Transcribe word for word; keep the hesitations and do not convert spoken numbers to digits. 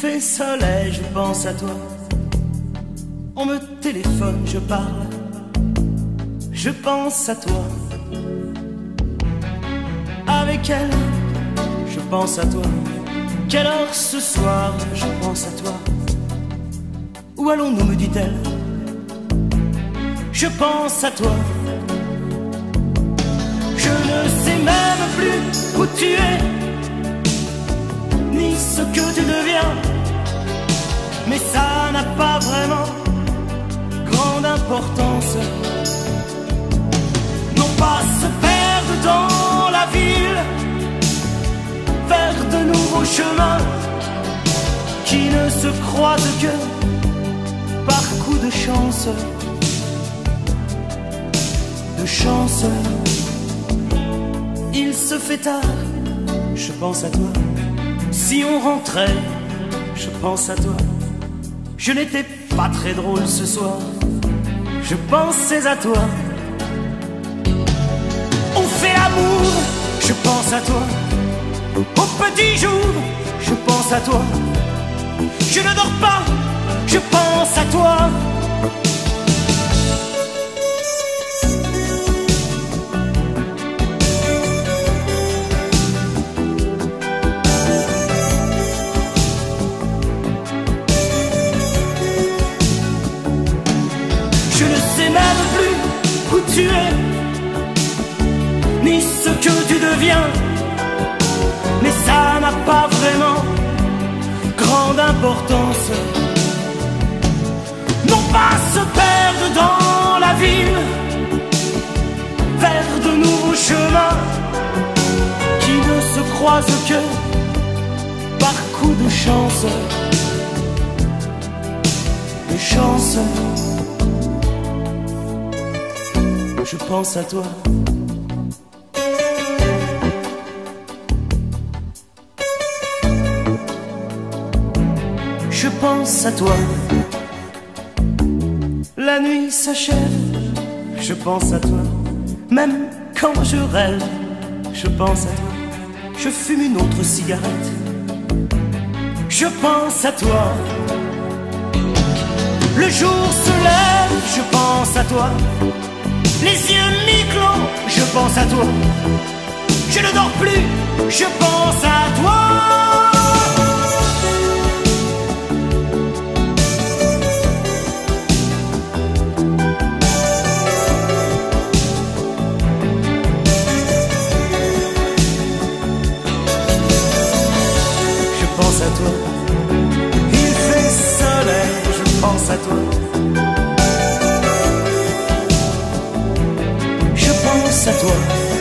fait soleil, je pense à toi. On me téléphone, je parle, je pense à toi. Avec elle, je pense à toi. Quelle heure ce soir, je pense à toi. Où allons-nous, me dit-elle. Je pense à toi. Je ne sais même plus où tu es, ni ce que tu deviens. Mais ça n'a pas vraiment grande importance. Non pas se perdre dans la ville, vers de nouveaux chemins qui ne se croisent que par coup de chance. De chance. Il se fait tard, je pense à toi. Si on rentrait, je pense à toi. Je n'étais pas très drôle ce soir, je pensais à toi. On fait l'amour, je pense à toi. Au petit jour, je pense à toi. Je ne dors pas, je pense à toi. Je ne sais même plus où tu es, ni ce que tu deviens. Mais ça n'a pas vraiment grande importance. Non pas se perdre dans la ville, vers de nouveaux chemins qui ne se croisent que par coup de chance. De chance. Je pense à toi. Je pense à toi. La nuit s'achève, je pense à toi. Même quand je rêve, je pense à toi. Je fume une autre cigarette, je pense à toi. Le jour se lève, je pense à toi. Les yeux mi-clos, je pense à toi. Je ne dors plus, je pense à toi. Je pense à toi. Il fait soleil, je pense à toi. Je pense à toi.